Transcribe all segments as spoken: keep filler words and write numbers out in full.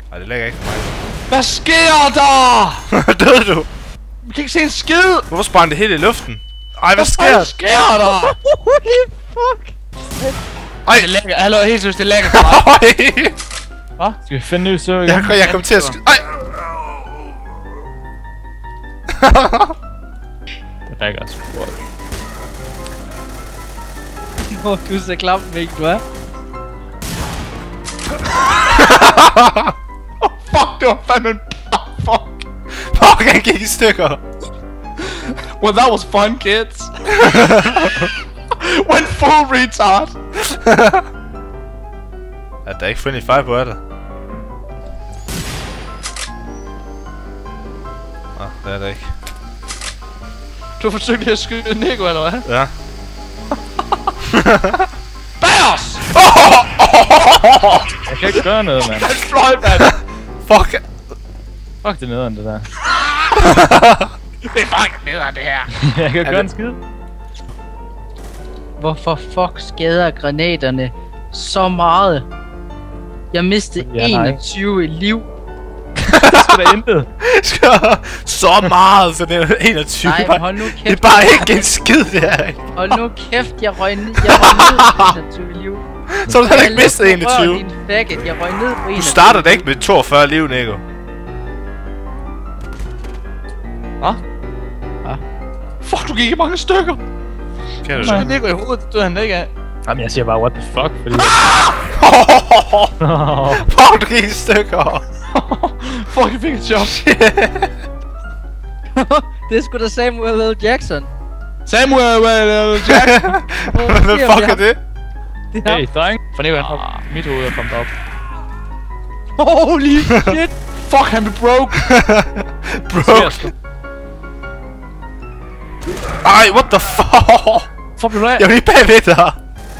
Ej, det lægger ikke for mig. Hvad sker der? Døde du? Vi kan ikke se en skid! Hvorfor sprang det helt i luften? Ej, hvad sker der? Hvad sker der? Fuck! Ej! Det lægger, hallo, helt seriøst, det lægger for mig. Hvad? Skal vi finde ny sø igen? Jeg, jeg kom til at skyde. Ej! Det lægger sgu. Hvor du så klam væk, du er. Fuck, det var fandme en... Fuck. Fuck, han gik i stykker. Well, that was fun, kids. Went full retard. Ja, der er ikke friendly fire på, er der? Nå, det er der ikke. Du forsøgte lige at skyde Nico, eller hvad? Ja. Bag os! Jeg kan ikke gøre noget, mand. Han fløj, mand! Fuck! Fuck det nederen, det der. Det er fucking nederen, det her. Jeg kan gøre en skid. Hvorfor fuck skader granaterne så meget? Jeg mistede Ja, nej. enogtyve liv. Det skulle da intet. Så meget, så det er enogtyve. Nej, men hold nu kæft. Det er bare ikke en skid, det her. Hold nu kæft, jeg røg ned, jeg røg ned på enogtyve liv. Så har du heller ikke mistet enogtyve. Din faggot, jeg røg ned på enogtyve. Du starter da ikke med toogfyrre liv, Nico. Hva? Hva? Fuck, du gik i mange stykker. Kan du Så det? Nico i hovedet, døde han ikke af. Jamen, jeg siger bare, what the fuck, fordi... Fuck, du gik i stykker. Fuck, jeg fik et chok. Det er sgu da Samuel L. Jackson. Samuel L. Jackson. Hvad fuck er det? Det er Hey, dreng. For Nico, han har mit hoved er kommet op. holy shit. Fuck, han blev broke. Broke. Ej, what the fuck? Fuck, blev du af? Jeg var lige bagved dig.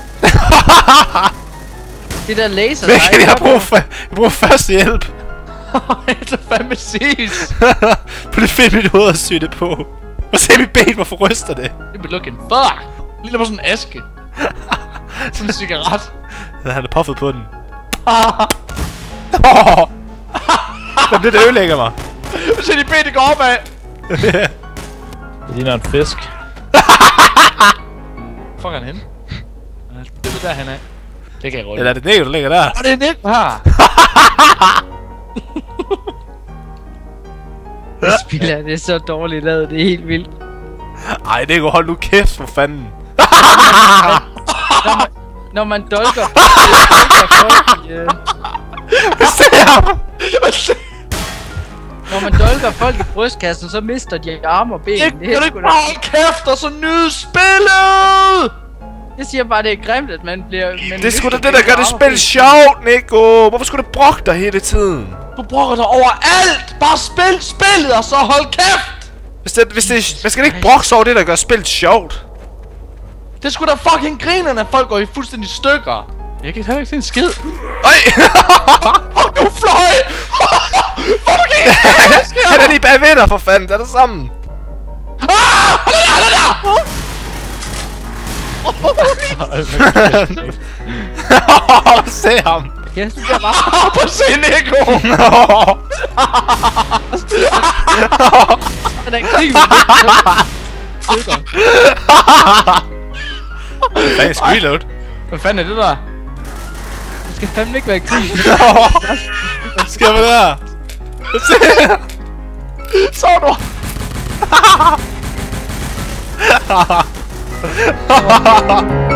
Det der laser. Hvad kan jeg bruge for? Jeg bruger første hjælp. Det er fandme ses. På det fedt mit hoved at sy det på. Og se mit ben, hvorfor ryster det? Det bliver looking fuck. Lige på sådan en aske. Sådan en cigaret. Han har puffet på den. Jamen, det der ødelægger mig. Se de ben, det går opad. Det ligner en fisk. Fuck er han henne? Det er der han er. Det kan jeg rulle. Eller er det Nico, der ligger der? Åh, det er Nick her. Det spiller, det er så dårligt lavet, det er helt vildt. Ej, Nico, hold nu kæft, for fanden. Når man, når man dolker, dolker folk i, øh, Hvad ser ham? når man dolker folk i brystkassen, så mister de arme og ben. Nick, Det, kan er du sgu ikke da- bare holde kæft og så nyde spillet? jeg siger bare, det er grimt, at man bliver... Man Det er sgu da mister det, der gør det arme og ben. spil sjovt, Nico. Hvorfor skulle du brokke dig hele tiden? Du brokker dig overalt. Bare spil spillet og så hold kæft. Hvis det, hvis det, man skal ikke brokke sig over det, der gør spillet sjovt. Det er sgu da fucking grinerne, at folk går i fuldstændig stykker. Jeg kan heller ikke se en skid. Ej! Fuck, du fløj! Fuck, du gik! Han er lige bagved dig, for fanden. Det er det samme. Ah! Han er der, han er der! Se ham. Jeg synes, jeg bare... Ah, prøv at se Nico! Han er krig med Hey, skal reload? Hvad fanden er det der? Det skal fandme ikke være krig. Hvad sker med det her? Så du! Se!